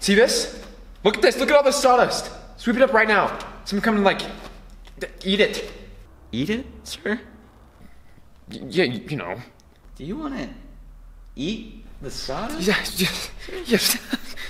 See this? Look at this. Look at all this sawdust. Sweep it up right now. Someone come and like, eat it. Eat it, sir? Yeah, you know. Do you want to eat the sawdust? Yeah, yes.